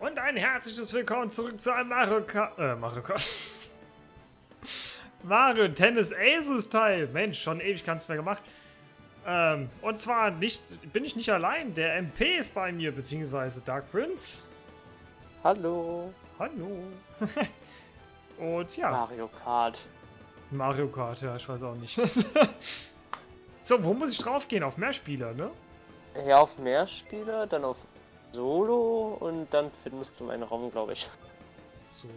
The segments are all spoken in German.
Und ein herzliches Willkommen zurück zu einem Mario Kart. Mario Tennis Aces Teil. Mensch, schon ewig keins mehr gemacht. Und zwar bin ich nicht allein. Der MP ist bei mir, beziehungsweise Dark Prince. Hallo. Hallo. Und ja. Mario Kart. Mario Kart, ja, ich weiß auch nicht. So, wo muss ich drauf gehen? Auf Mehrspieler, ne? Ja, auf Mehrspieler, dann auf Solo und dann findest du meinen Raum, glaube ich. Solo?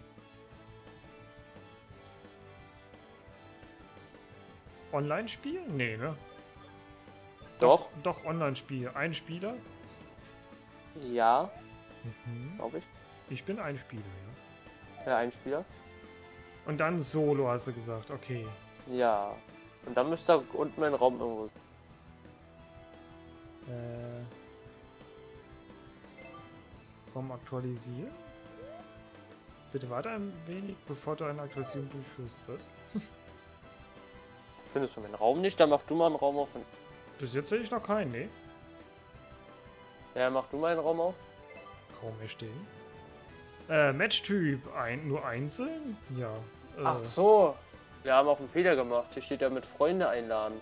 Online-Spiel? Nee, ne? Doch. Doch, Online-Spiel. Ein Spieler? Ja, Mhm. glaube ich. Ich bin ein Spieler, ja. Ja, ein Spieler. Und dann Solo, hast du gesagt. Okay. Ja. Und dann müsste da unten mein Raum irgendwo sein. Raum aktualisieren? Bitte warte ein wenig, bevor du eine Aktualisierung durchführst. Was? Findest du meinen Raum nicht? Dann mach du mal einen Raum auf. Bis jetzt sehe ich noch keinen, ne? Ja, mach du mal einen Raum auf. Raum erstellen. Matchtyp, nur einzeln? Ja. Ach so. Wir haben auch einen Fehler gemacht. Hier steht ja mit Freunde einladen.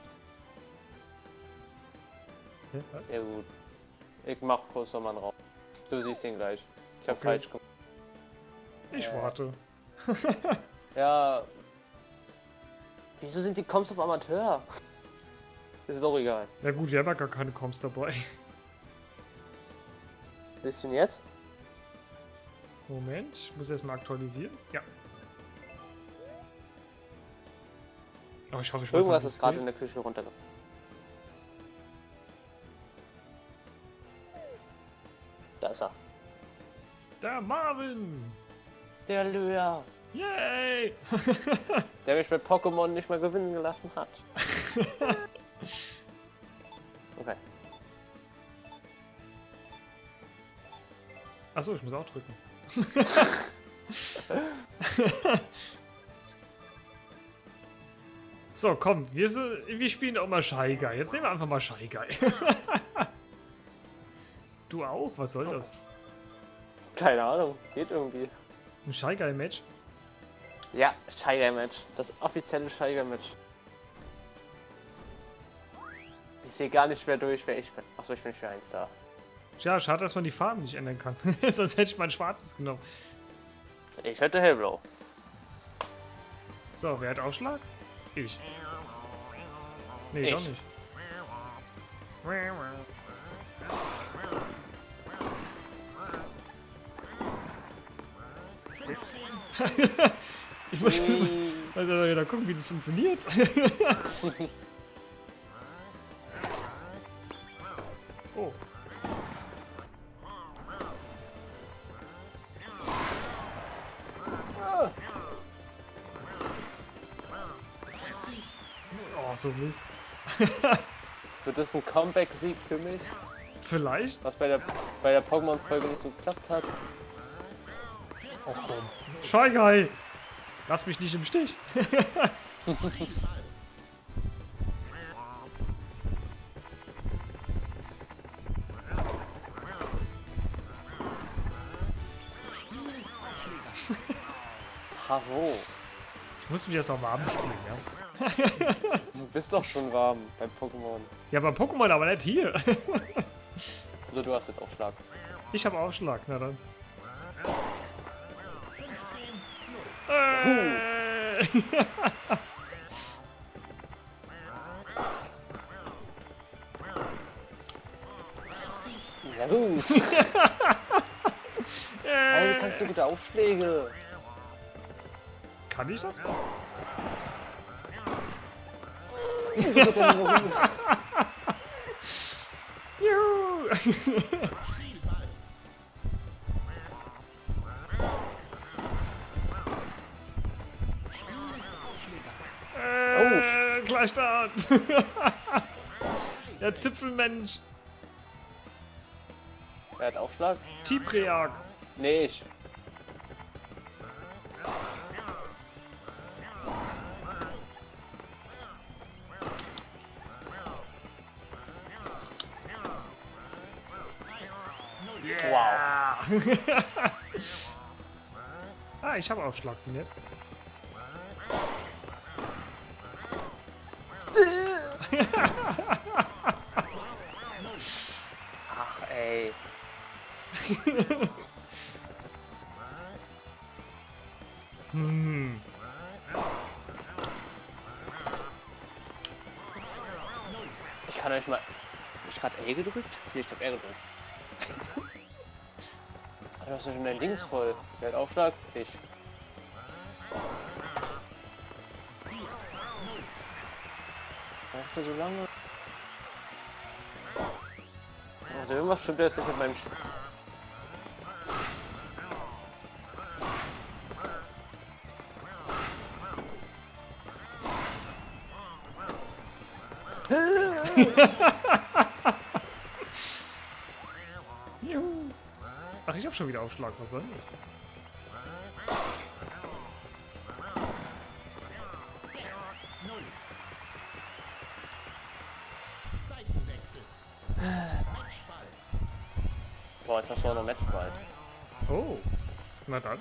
Hä, was? Sehr gut. Ich mach kurz noch mal einen Raum. Du siehst ihn gleich. Ich hab Okay. falsch gemacht. Ich warte. Ja. Wieso sind die Comms auf Amateur? Ist doch egal. Ja gut, wir haben ja gar keine Comms dabei. Siehst du ihn jetzt? Moment, ich muss erstmal aktualisieren. Ja. Oh, ich hoffe, ich weiß Irgendwas noch, wie ist es gerade geht. in der Küche runtergekommen. Da ist er. Der Marvin! Der Löhr, Yay! der mich bei Pokémon nicht mehr gewinnen gelassen hat. Okay. Achso, ich muss auch drücken. So, komm, wir spielen auch mal Shy Guy. Jetzt nehmen wir einfach mal Shy Guy. Du auch? Was soll das? Keine Ahnung, geht irgendwie. Ein Shy Guy Match? Ja, Shy Guy Match. Das offizielle Shy Guy Match. Ich sehe gar nicht mehr durch, wer ich bin. Achso, ich bin für 1 da. Ja, schade, dass man die Farben nicht ändern kann. Sonst hätte ich mein schwarzes genommen. Ich hätte Hellblau. So, wer hat Aufschlag? Ich. Nee, Ich. doch nicht. Ich muss jetzt mal da gucken, wie das funktioniert. Oh. Oh, so Mist. Wird das ein Comeback-Sieg für mich? Vielleicht? Was bei der Pokémon-Folge nicht so geklappt hat? Oh komm. Shy Guy! Lass mich nicht im Stich. Bravo. Ich muss mich erstmal warm spielen, ja? Du bist doch schon warm bei Pokémon. Ja, bei Pokémon aber nicht hier. Also du hast jetzt Aufschlag. Ich habe Aufschlag, na dann. Ja gut. Hey, du kannst so gute Aufschläge. Kann ich das? Juhu! Gleichstand! Der Zipfelmensch! Wer hat Aufschlag? Tipreak! Nee, ich. Yeah. Yeah! Ah, ich habe Aufschlag, ne? Ach, ey. Hm. Ich kann euch mal... Hab ich gerade E gedrückt? Nee, ich hab R gedrückt. Du hast ja schon dein Links voll. Wer hat Aufschlag? Ich. Braucht er so lange? Also irgendwas stimmt jetzt nicht mit meinem Juhu. Ach, ich habe schon wieder Aufschlag. Was soll das? Boah, jetzt hast du auch noch Matchball. Oh. Na dann.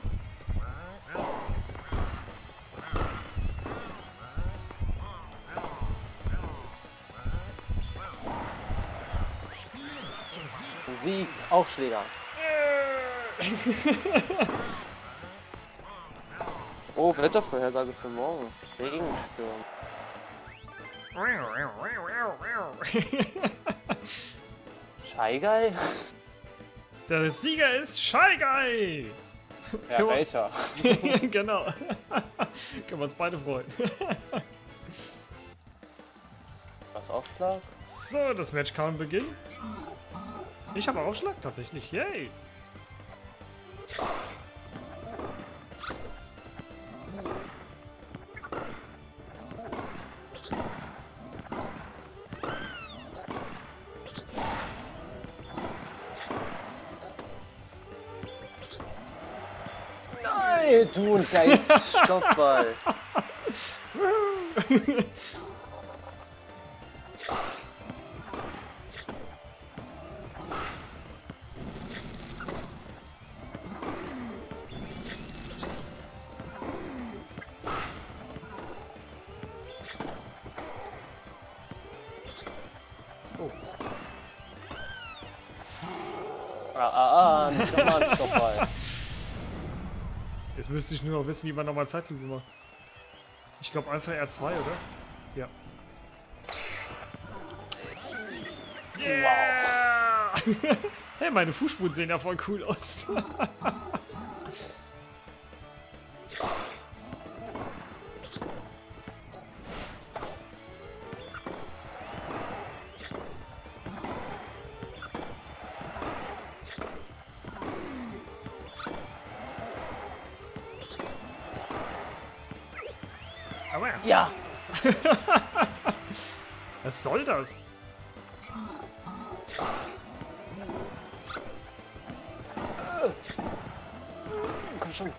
Sieg, Aufschläger. Oh, Wettervorhersage für morgen. Regensturm. Shy Guy? Der Sieger ist Shy Guy! Ja, welcher? Genau. Können wir uns beide freuen. Was, Aufschlag? So, das Match kann beginnen. Ich habe Aufschlag tatsächlich. Yay! Nein, du ein geiles Stoppball. Oh. Nicht nochmal ein Stoppball. Jetzt müsste ich nur noch wissen, wie man nochmal Zeitlupe macht. Ich glaube einfach R2, oder? Ja. Yeah! Hey, meine Fußspuren sehen ja voll cool aus. Aber Ja. was soll das? Komm schon.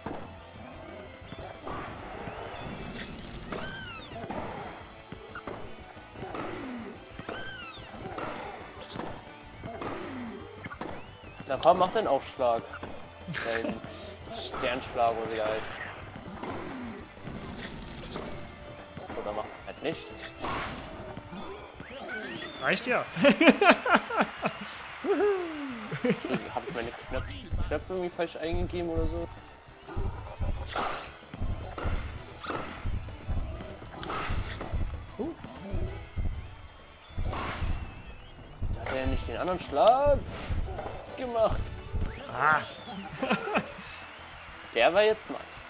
Na komm, mach den Aufschlag. Dein Sternschlag oder wie der heißt. Oder macht halt nicht. Reicht ja. Habe ich meine Knöpfe irgendwie falsch eingegeben oder so? Da hat er nicht den anderen Schlag gemacht. Ah. Der war jetzt nice.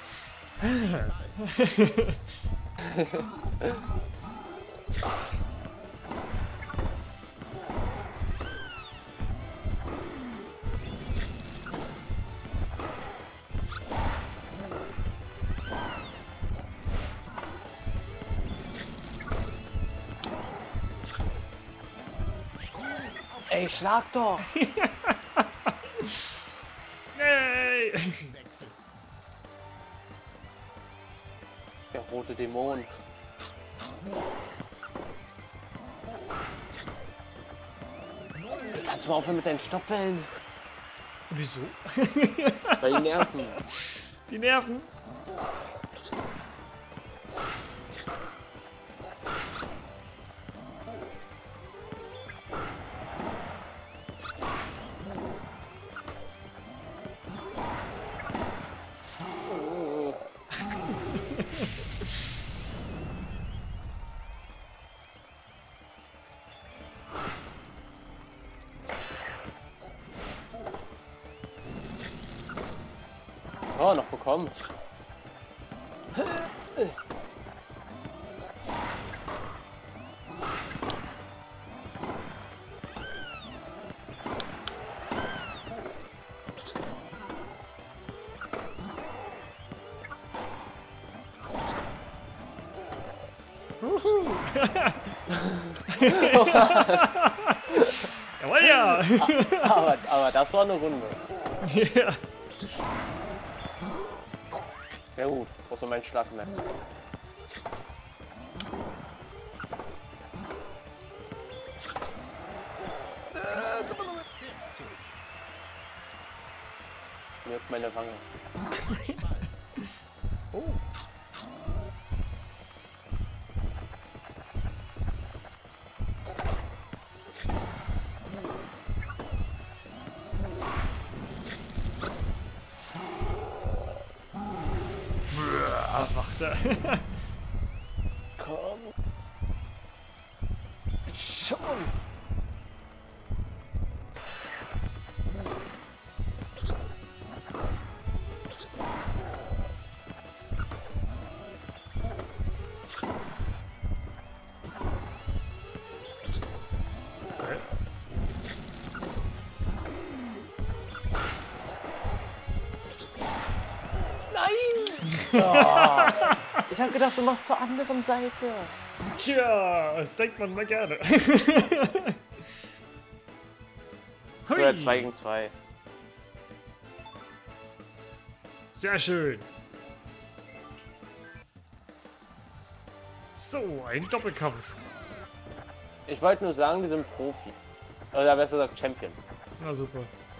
Ey, schlag doch! Hey. Der rote Dämon. Kannst du mal aufhören mit deinen Stoppeln? Wieso? Weil die nerven. Die Nerven. Oh, noch bekommen. Jawohl, ja. aber das war eine Runde. Ja. Ja gut, wo ist noch mein Schlagmesser? Mir hat meine Wange. Oh. Macht er. Komm. Schon. Okay. Oh, ich hab gedacht, du machst zur anderen Seite. Tja, das denkt man mal gerne. So, ja, 2 gegen 2. Sehr schön. So, ein Doppelkampf. Ich wollte nur sagen, die sind Profi. Oder besser gesagt Champion. Na super.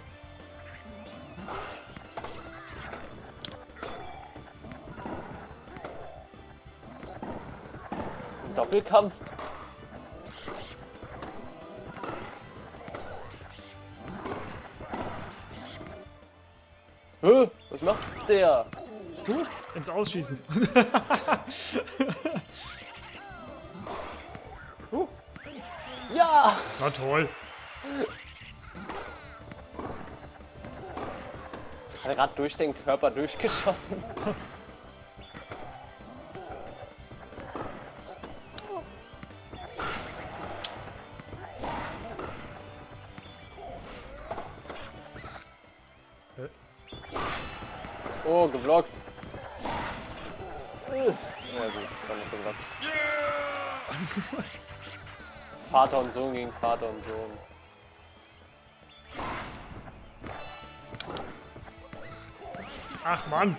Ein Doppelkampf. Was macht der? Ins Ausschießen. Ja! Na toll. Hat er gerade durch den Körper durchgeschossen? Oh, geblockt. Ja gut, kann nicht geblockt. Vater und Sohn gegen Vater und Sohn. Ach Mann.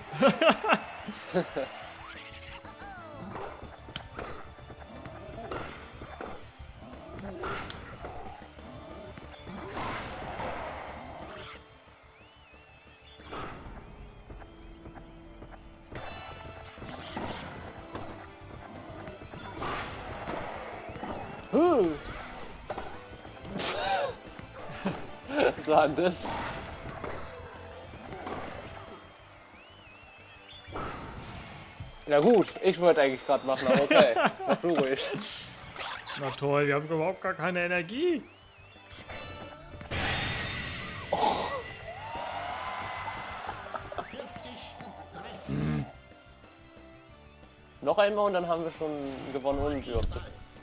Was war denn das? Ja gut, ich wollte eigentlich gerade machen, aber okay. Mach du ruhig. Na toll, wir haben überhaupt gar keine Energie. Noch einmal und dann haben wir schon gewonnen ohne Dürfte.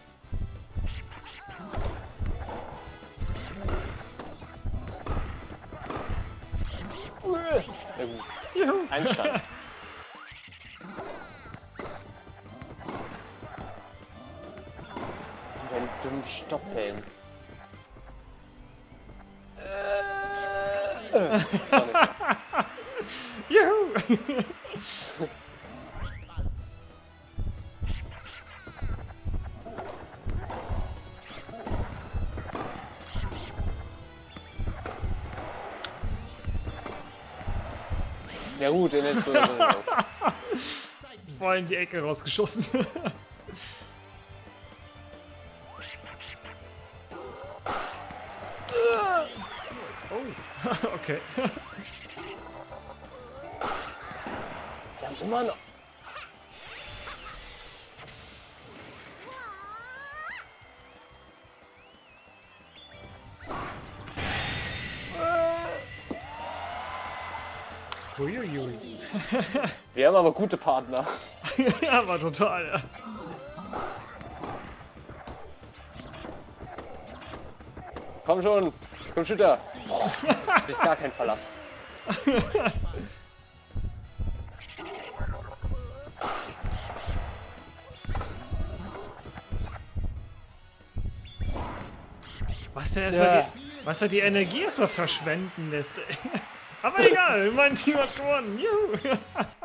Ja gut. Juhu. Einstand. Den dummen Stopphelm. Juhu. Ja gut, in den Voll in die Ecke rausgeschossen. Oh, okay. Die haben immer noch. Uiuiui. Wir haben aber gute Partner. Ja, aber total. Ja. Komm schon, Computer. Das ist gar kein Verlass. Was er die Energie erstmal verschwenden lässt. Ey. Aber egal, mein Team hat gewonnen. Juhu.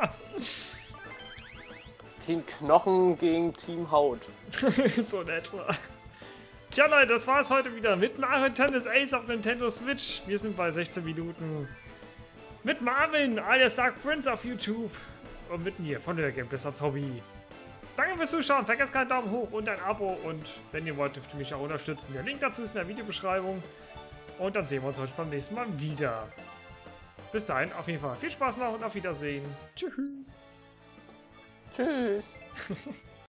Team Knochen gegen Team Haut. So in etwa. Tja Leute, das war's heute wieder mit Mario Tennis Ace auf Nintendo Switch. Wir sind bei 16 Minuten. Mit Marvin, alias Dark Prince auf YouTube. Und mit mir von der Gameplays als Hobby. Danke fürs Zuschauen, vergesst keinen Daumen hoch und ein Abo. Und wenn ihr wollt, dürft ihr mich auch unterstützen. Der Link dazu ist in der Videobeschreibung. Und dann sehen wir uns heute beim nächsten Mal wieder. Bis dahin, auf jeden Fall viel Spaß noch und auf Wiedersehen. Tschüss. Tschüss.